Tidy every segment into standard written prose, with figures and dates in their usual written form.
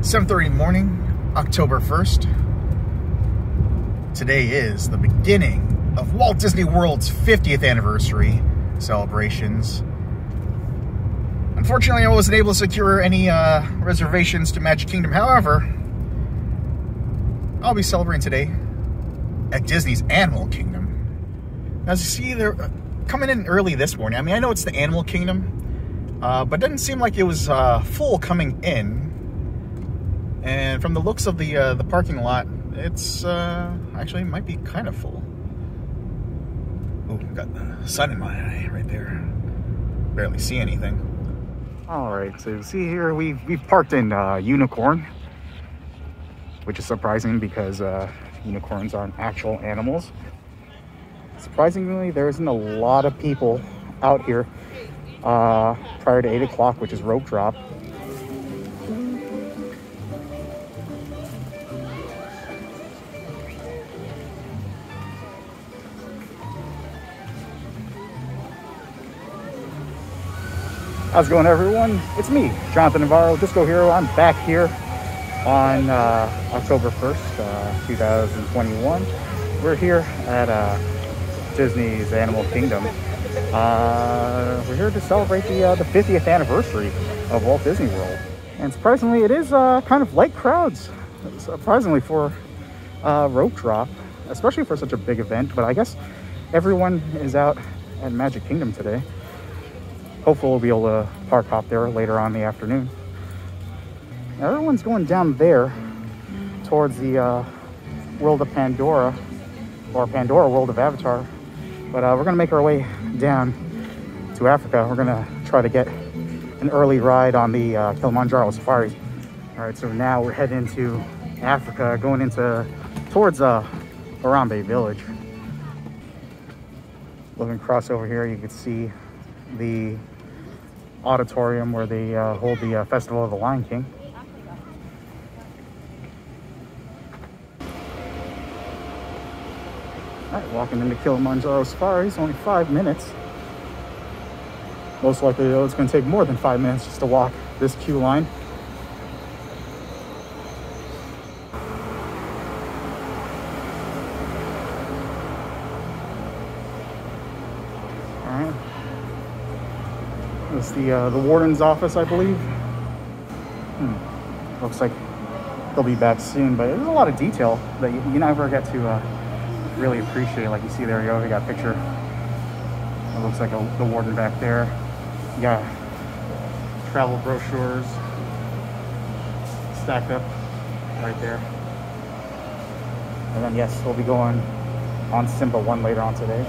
7:30 morning, October 1st. Today is the beginning of Walt Disney World's 50th anniversary celebrations. Unfortunately, I wasn't able to secure any reservations to Magic Kingdom. However, I'll be celebrating today at Disney's Animal Kingdom. As you see, they're coming in early this morning. I mean, I know it's the Animal Kingdom, but it doesn't seem like it was full coming in. And from the looks of the parking lot, it's actually might be kind of full. Oh, got the sun in my eye right there. Barely see anything. All right, so you see here we've parked in Unicorn, which is surprising because unicorns aren't actual animals. Surprisingly, there isn't a lot of people out here prior to 8 o'clock, which is rope drop. How's it going, everyone? It's me, Jonathan Navarro, Disco Hero. I'm back here on October 1st, 2021. We're here at Disney's Animal Kingdom. We're here to celebrate the 50th anniversary of Walt Disney World. And surprisingly, it is kind of light crowds, surprisingly for rope drop, especially for such a big event. But I guess everyone is out at Magic Kingdom today. Hopefully we'll be able to park hop there later on in the afternoon. Now, everyone's going down there towards the World of Pandora, or Pandora World of Avatar. But we're gonna make our way down to Africa. We're gonna try to get an early ride on the Kilimanjaro Safari. All right, so now we're heading into Africa, going towards Harambe Village. Looking across over here, you can see the auditorium where they hold the Festival of the Lion King. All right, walking into Kilimanjaro Safari. It's only 5 minutes. Most likely, though, it's going to take more than 5 minutes just to walk this queue line. All right. It's the warden's office, I believe. Looks like they'll be back soon, but there's a lot of detail that you never get to really appreciate. Like you see there, we got a picture. It looks like the warden back there. You got travel brochures stacked up right there. And then yes, we'll be going on Simba 1 later on today.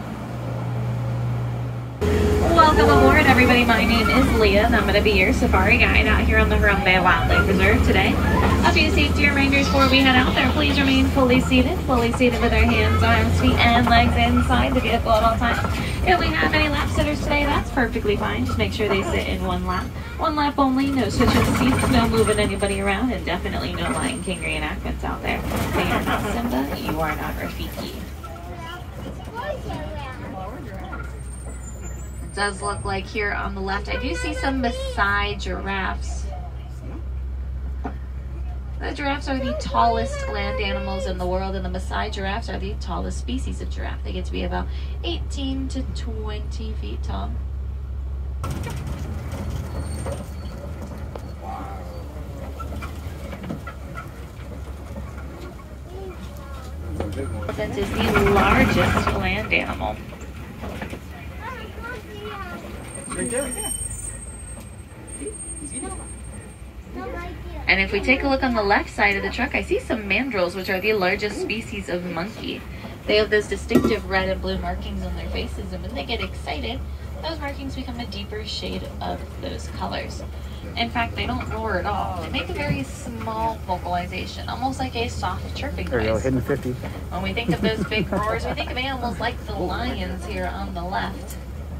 Welcome aboard, everybody. My name is Leah, and I'm going to be your safari guide out here on the Harambe Wildlife Reserve today. A few safety reminders before we head out there. Please remain fully seated with our hands, arms, feet, and legs inside the vehicle at all times. If we have any lap sitters today, that's perfectly fine. Just make sure they sit in one lap. One lap only, no switching seats, no moving anybody around, and definitely no Lion King reenactments out there. But you're not Simba, you are not Rafiki. Does look like here on the left, I do see some Maasai giraffes. The giraffes are the tallest land animals in the world, and the Maasai giraffes are the tallest species of giraffe. They get to be about 18 to 20 feet tall. Elephant is the largest land animal. Right there, right there. And if we take a look on the left side of the truck, I see some mandrills, which are the largest species of monkey. They have those distinctive red and blue markings on their faces, and when they get excited, those markings become a deeper shade of those colors. In fact, they don't roar at all. They make a very small vocalization, almost like a soft chirping There you go, noise. hidden 50. When we think of those big roars, we think of animals like the lions here on the left.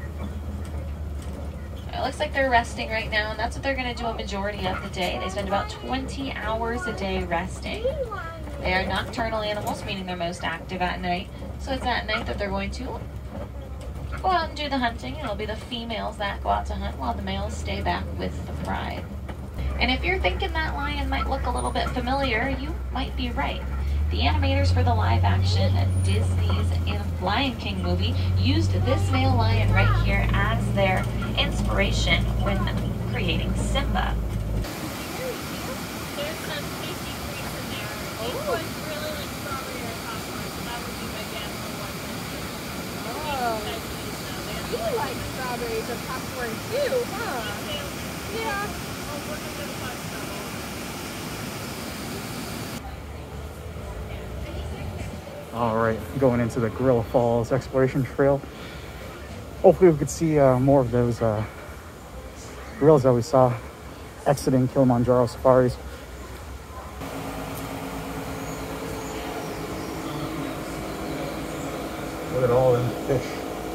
It looks like they're resting right now, and that's what they're going to do a majority of the day. They spend about 20 hours a day resting. They are nocturnal animals, meaning they're most active at night. So it's at night that they're going to go out and do the hunting. It'll be the females that go out to hunt while the males stay back with the pride. And if you're thinking that lion might look a little bit familiar, you might be right. The animators for the live-action Disney's Lion King movie used this male lion right here as their inspiration when creating Simba. There's some tasty treats in there. These ones really like strawberry or popcorn, so that would be my guess for one person. You like strawberries or popcorn too, huh? Yeah. Oh, we're gonna go to Fox All right, going into the Gorilla Falls Exploration Trail. Hopefully we could see more of those gorillas that we saw exiting Kilimanjaro Safaris. Look at all them fish.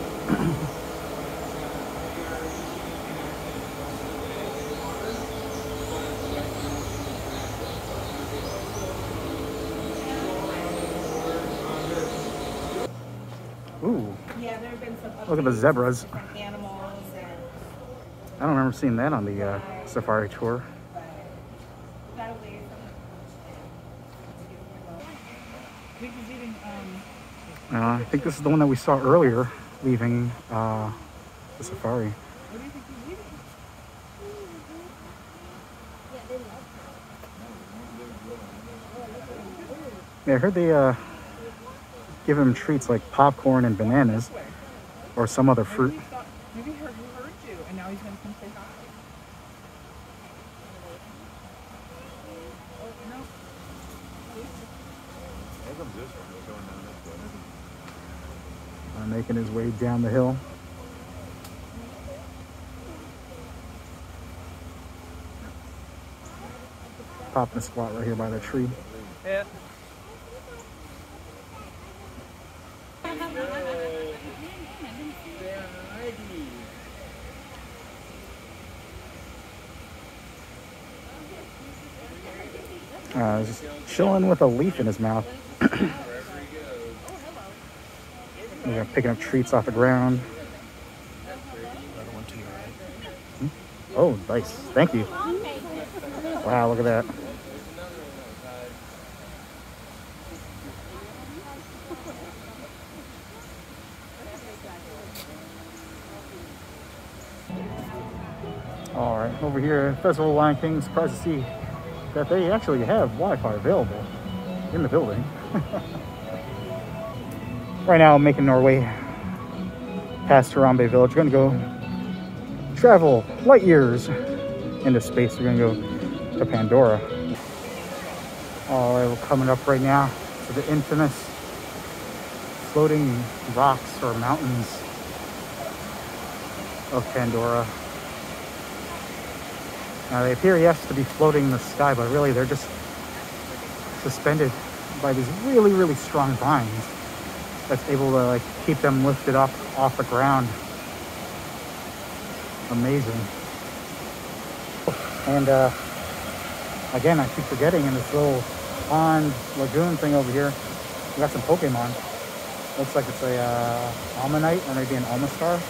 Ooh, Yeah, there have been some look at the zebras. different animals and I don't remember seeing that on the safari tour. that way from eating I think this is the one that we saw earlier leaving the safari. what do you think he's eating? Yeah, I heard they give him treats like popcorn and bananas or some other fruit. Maybe he heard you and now he's gonna come say hi. Oh no. Making his way down the hill. Popping a squat right here by the tree. Yeah. Just chilling with a leaf in his mouth. Yeah, picking up treats off the ground. Oh, nice. Thank you. Wow, look at that. All right, over here at Festival of Lion King, surprised to see that they actually have Wi-Fi available in the building. Right now, I'm making our way past Harambe Village. We're gonna go travel light years into space. We're gonna go to Pandora. All right, we're coming up right now to the infamous floating rocks or mountains of Pandora. Now they appear, yes, to be floating in the sky, but really they're just suspended by these really, really strong vines that's able to like keep them lifted up off the ground. Amazing. And again, I keep forgetting, in this little pond lagoon thing over here, we got some Pokemon. Looks like it's a Almanite or maybe an Almastar.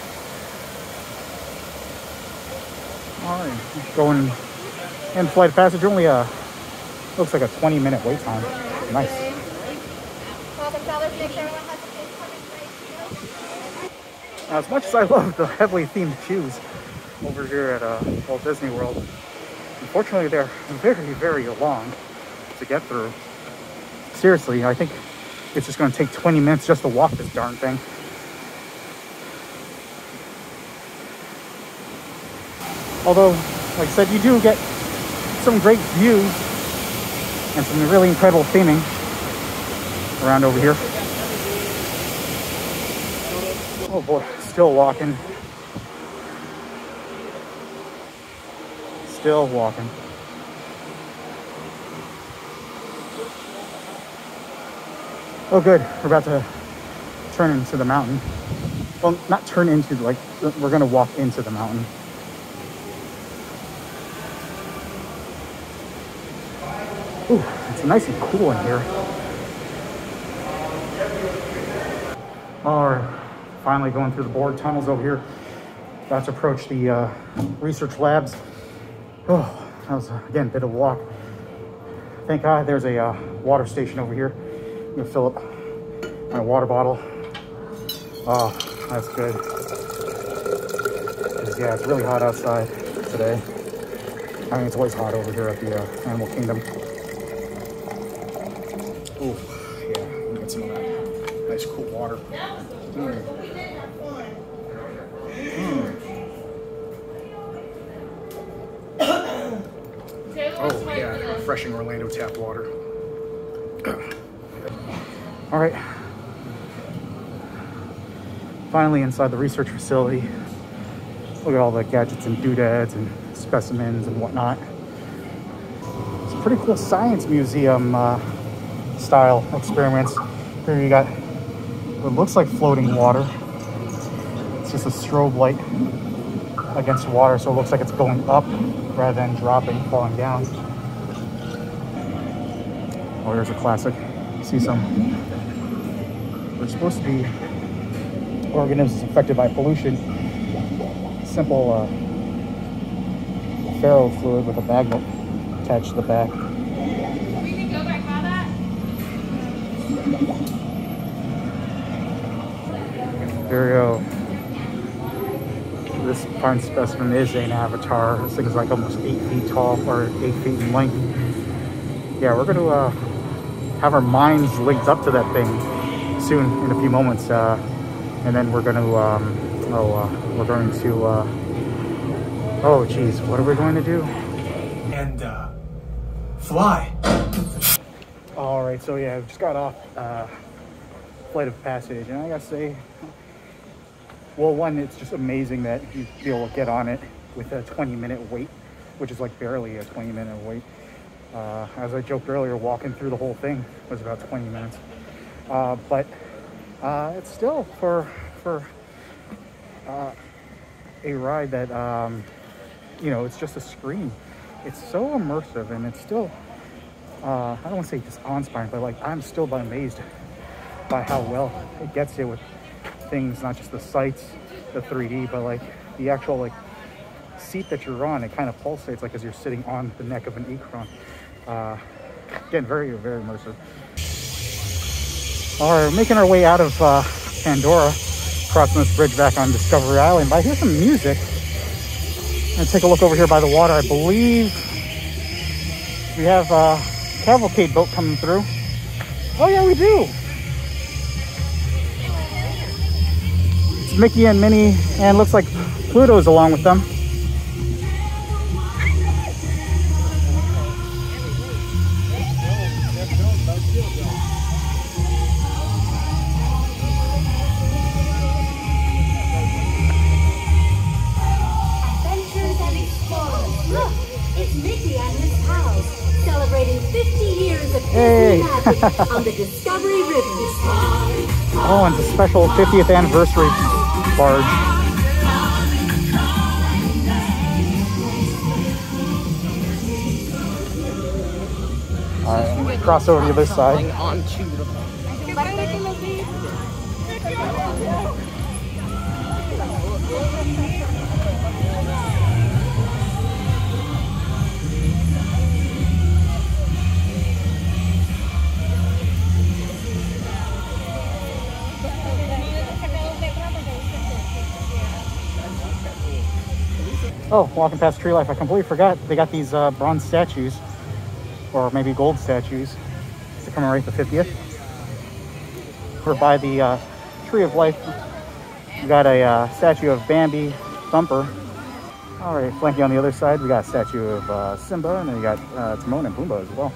All right, going in flight of passage. Only looks like a 20-minute wait time. Nice. Now, as much as I love the heavily themed queues over here at Walt Disney World, unfortunately they're very, very long to get through. Seriously, I think it's just going to take 20 minutes just to walk this darn thing. Although, like I said, you do get some great views and some really incredible theming around over here. Oh boy, still walking. Still walking. Oh good, we're about to turn into the mountain. Well, not turn into, like, we're gonna walk into the mountain. Ooh, it's nice and cool in here. All right, finally going through the board tunnels over here. About to approach the research labs. Oh, That was, again, a bit of a walk. Thank God there's a water station over here. I'm gonna fill up my water bottle. Oh, that's good. 'Cause, yeah, it's really hot outside today. I mean, it's always hot over here at the Animal Kingdom. Ooh, yeah, let me get some of that nice cool water. Oh, yeah, refreshing Orlando tap water. All right. Finally inside the research facility. Look at all the gadgets and doodads and specimens and whatnot. It's a pretty cool science museum style experiments. Here you got what looks like floating water. It's just a strobe light against water, so it looks like it's going up rather than dropping, falling down. Oh, here's a classic. You see some. There's supposed to be organisms affected by pollution. Simple ferro fluid with a magnet attached to the back. We can go back by that? Here we go. This fine specimen is an avatar. This thing is like almost 8 feet tall, or 8 feet in length. Yeah, we're going to have our minds linked up to that thing soon, in a few moments, and then we're going to oh geez, what are we going to do? And fly. All right, so yeah, I just got off Flight of Passage, and I gotta say, well, one, it's just amazing that you be able to get on it with a 20-minute wait, which is like barely a 20-minute wait. As I joked earlier, walking through the whole thing was about 20 minutes. But it's still for a ride that, you know, it's just a screen. It's so immersive, and it's still, I don't want to say just awe-inspiring, but like I'm still amazed by how well it gets you with things, not just the sights, the 3D, but like the actual like seat that you're on. It kind of pulsates like as you're sitting on the neck of an ikron. Again, very, very immersive. All right, we're making our way out of Pandora, crossing this bridge back on Discovery Island. But I hear some music. I'm gonna take a look over here by the water. I believe we have a cavalcade boat coming through. Oh yeah, we do. It's Mickey and Minnie, and looks like Pluto's along with them. On the Discovery River. Oh, and it's a special 50th anniversary barge. All right, cross over to this side. Oh, walking past Tree Life, I completely forgot. They got these bronze statues, or maybe gold statues, to commemorate the 50th. We're by the Tree of Life. We got a statue of Bambi, Thumper. All right, flanking on the other side, we got a statue of Simba, and then we got Timon and Pumbaa as well.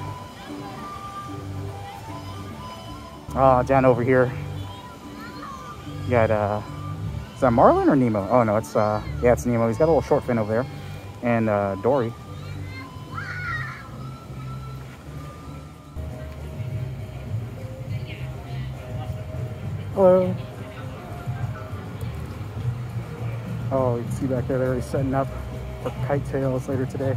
Down over here, you got is that Marlin or Nemo? Oh no, it's yeah, it's Nemo. He's got a little short fin over there, and Dory. Hello. Oh, you can see back there, they're already setting up for KiteTails later today.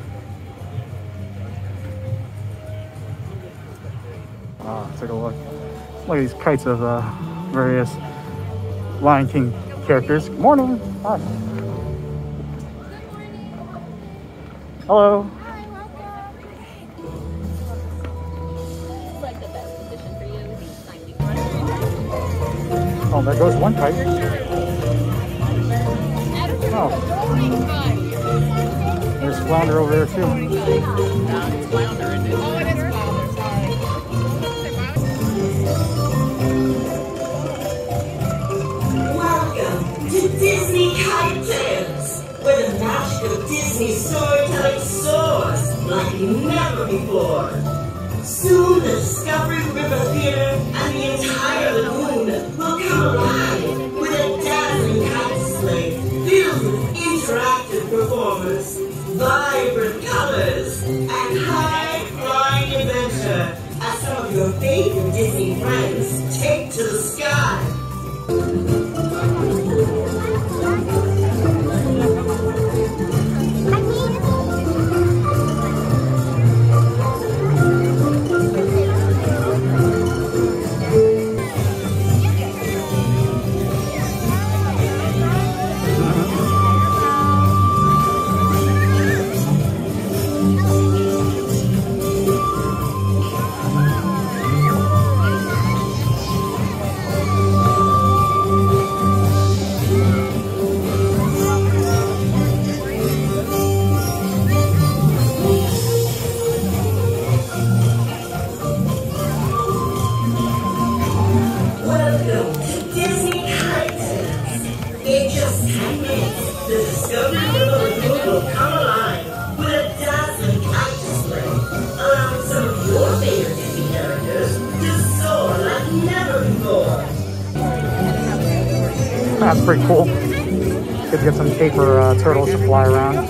Take a look. Look at these kites of various Lion King characters. Good morning. Hi. Hello. Hi, welcome. It's like the best position for you to be signing. Oh, there goes one kite. Oh, there's flounder over there too. Oh, it is flounder, sorry. Welcome to Disney KiteTails, where the magic of Disney storytelling soars like never before. Soon the Discovery River Theater and the entire lagoon will come alive with a dazzling kite display filled with interactive performers, vibrant colors, and high-flying adventure as some of your favorite Disney friends take to the sky. That's pretty cool. Good to get some paper turtles to fly around.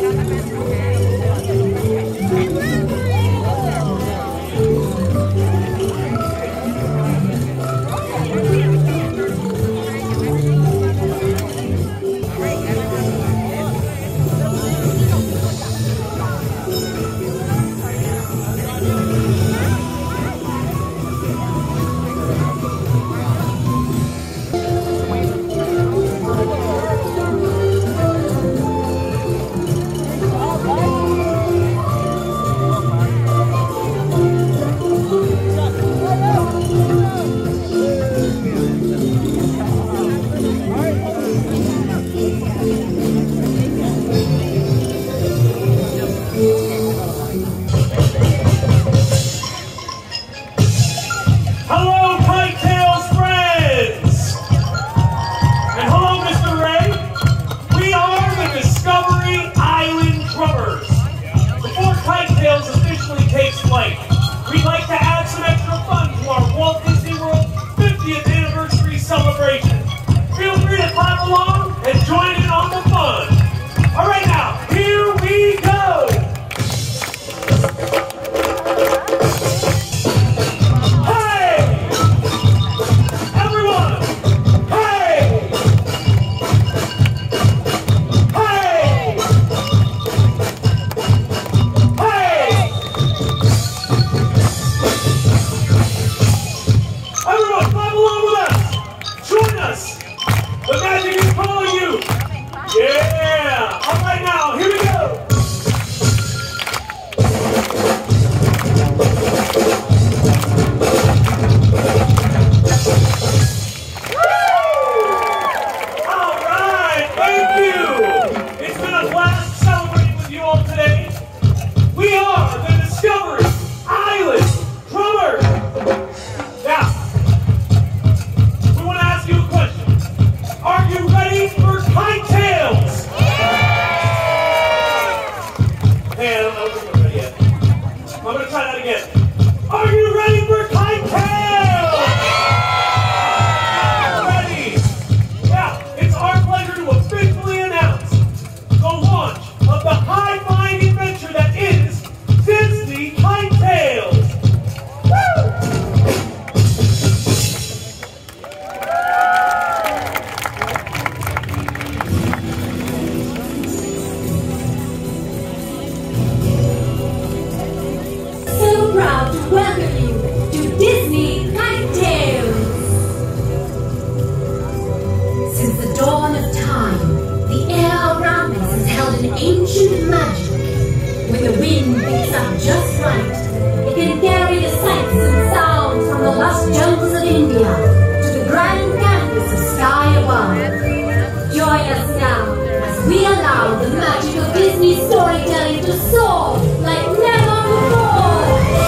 mix up just right. It can carry the sights and sounds from the lush jungles of India to the grand canvas of sky above. Join us now as we allow the magic of Disney storytelling to soar like never before.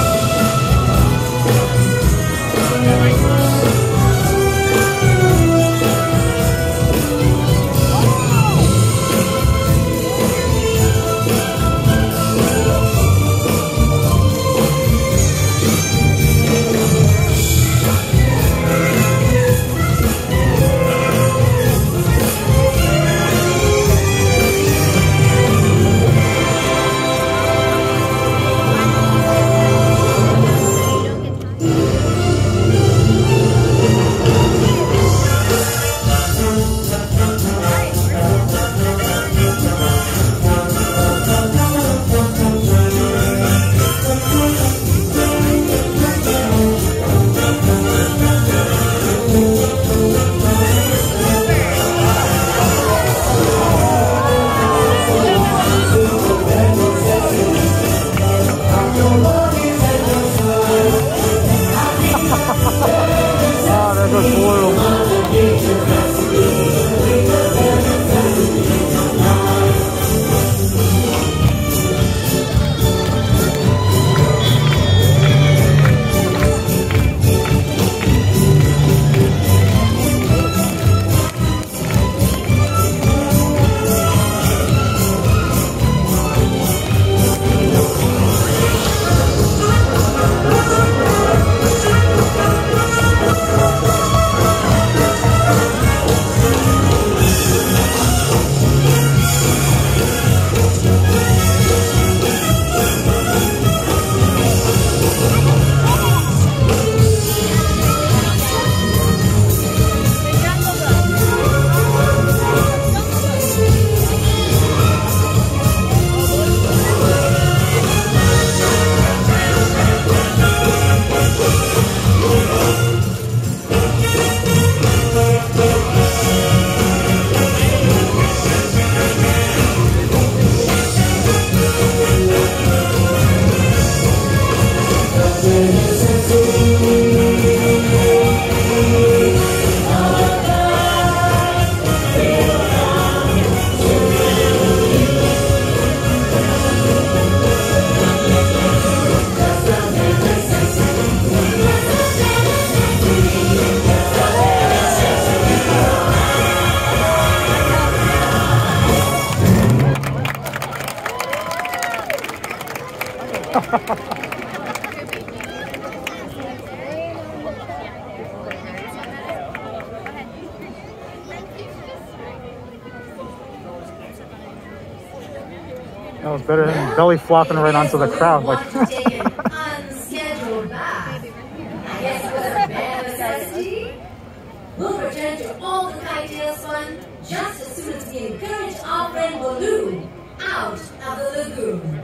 That was better than belly flopping right onto the crowd. Like. Take an unscheduled bath. I guess it was a bare necessity. We'll return to all the KiteTails fun just as soon as we encourage our friend Balloon out of the lagoon.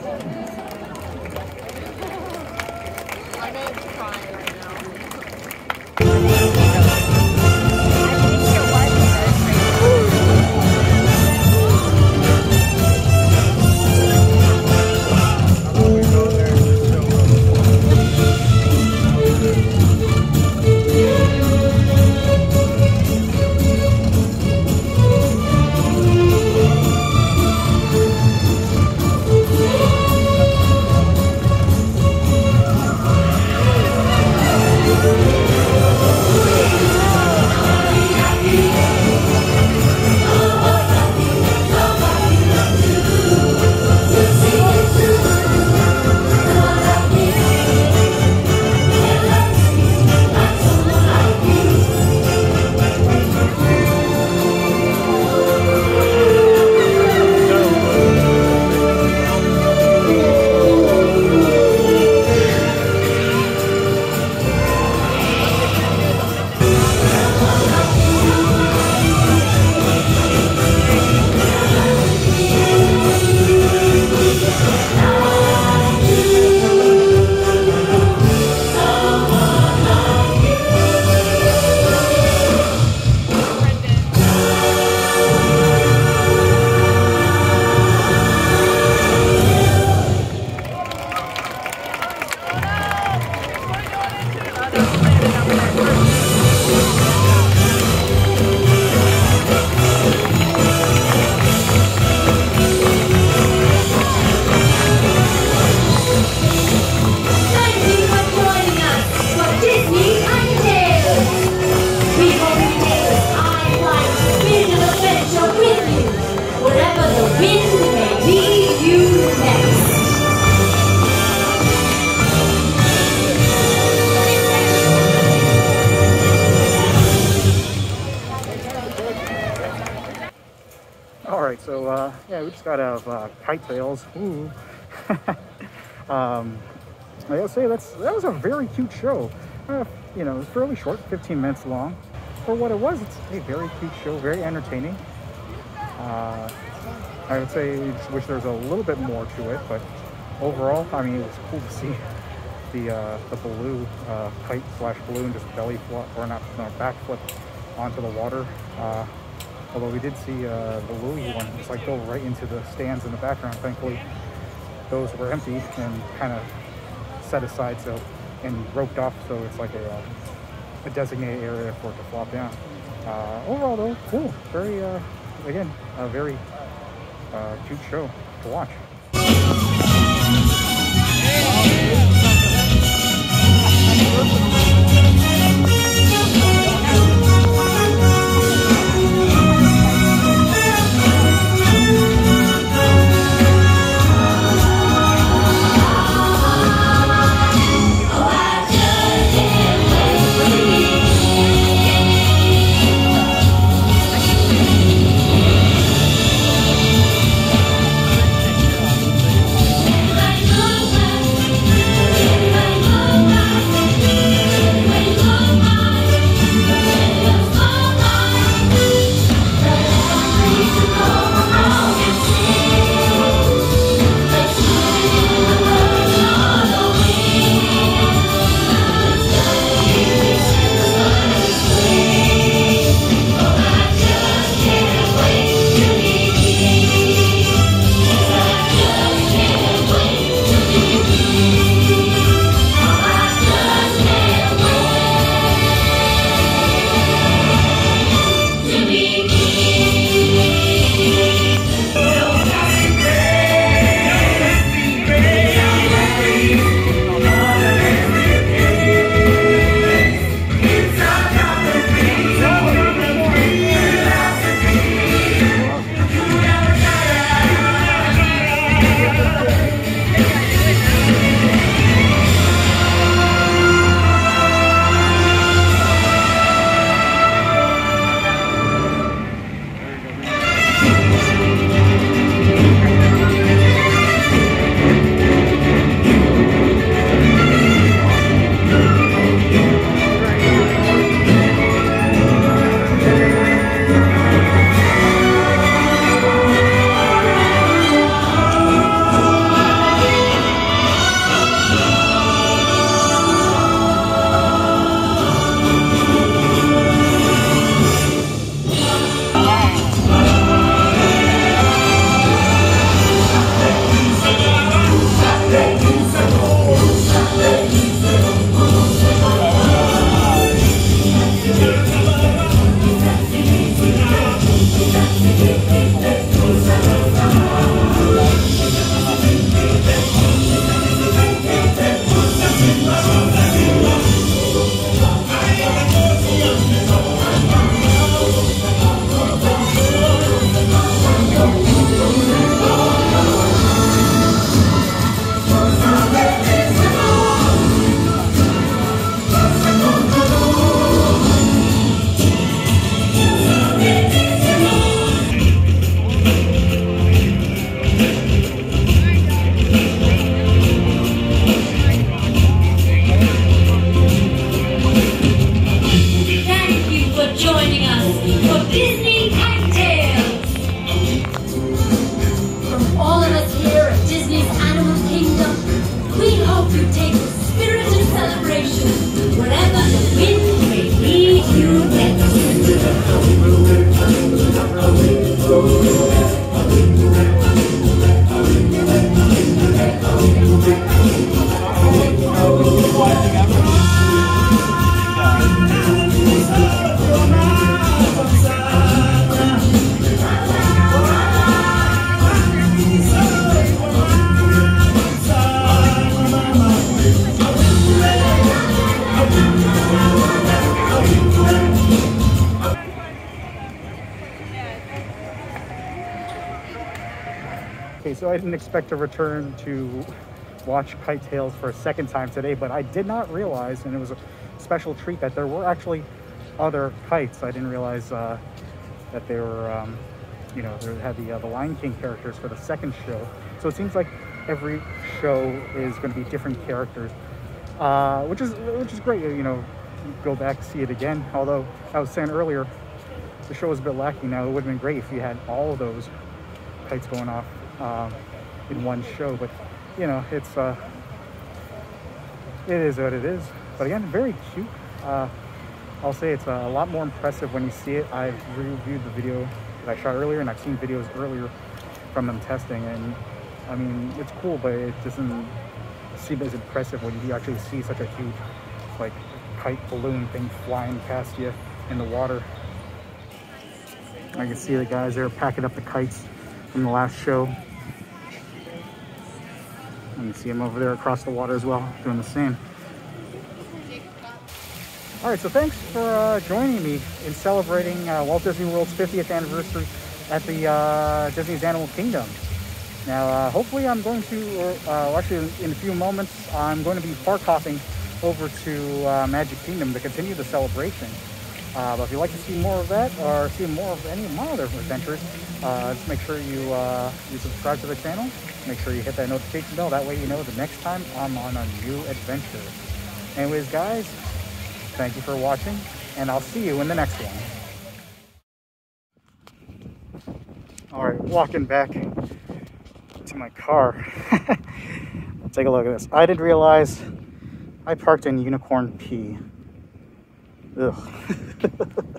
I may cry right now. we just got out of KiteTails. Ooh. I gotta say, that was a very cute show. You know, it was fairly short, 15 minutes long. For what it was, it's a very cute show, very entertaining. I would say I just wish there was a little bit more to it, but overall, I mean, it was cool to see the blue kite slash balloon just belly flop, or not, no, backflip onto the water. Although we did see the Louis one just like go right into the stands in the background. Thankfully, those were empty and kind of set aside and roped off, so it's like a designated area for it to flop down. Overall though, cool. Very, again, a very cute show to watch. Okay, so I didn't expect to return to watch KiteTails for a second time today, but I did not realize, and it was a special treat, that there were actually other kites. I didn't realize that they were you know, they had the Lion King characters for the second show. So it seems like every show is going to be different characters, which is great. You know, go back to see it again. Although I was saying earlier, the show was a bit lacking. Now it would have been great if you had all of those kites going off in one show. But you know, it is what it is. But again, very cute. I'll say it's a lot more impressive when you see it. I've reviewed the video that I shot earlier, and I've seen videos earlier from them testing, and I mean, it's cool, but it doesn't seem as impressive when you actually see such a huge, like, kite balloon thing flying past you in the water. I can see the guys there packing up the kites from the last show. And you see them over there across the water as well, doing the same. All right, so thanks for joining me in celebrating Walt Disney World's 50th anniversary at the Disney's Animal Kingdom. Now, hopefully I'm going to, actually in a few moments, I'm going to be park hopping over to Magic Kingdom to continue the celebration. But if you'd like to see more of that, or see more of any of my other adventures, just make sure you subscribe to the channel. Make sure you hit that notification bell. That way you know the next time I'm on a new adventure. Anyways, guys, thank you for watching, and I'll see you in the next one. All right, walking back to my car. Take a look at this. I didn't realize I parked in Unicorn P. Ugh.